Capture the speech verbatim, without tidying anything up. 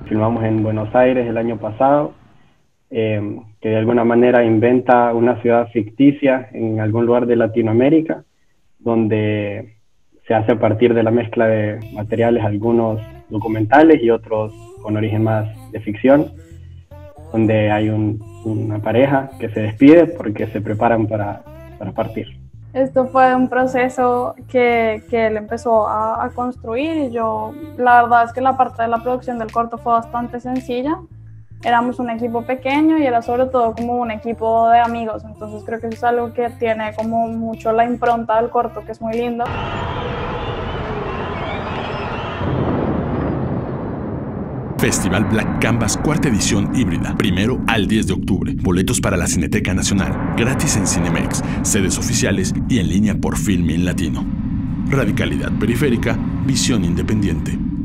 filmamos en Buenos Aires el año pasado, eh, que de alguna manera inventa una ciudad ficticia en algún lugar de Latinoamérica, donde se hace a partir de la mezcla de materiales, algunos documentales y otros con origen más de ficción, donde hay un, una pareja que se despide porque se preparan para, para partir. Esto fue un proceso que, que él empezó a, a construir y yo, la verdad es que la parte de la producción del corto fue bastante sencilla. Éramos un equipo pequeño y era sobre todo como un equipo de amigos, entonces creo que eso es algo que tiene como mucho la impronta del corto, que es muy lindo. Festival Black Canvas, cuarta edición híbrida, primero al diez de octubre. Boletos para la Cineteca Nacional, gratis en Cinemex, sedes oficiales y en línea por Filmin Latino. Radicalidad periférica, visión independiente.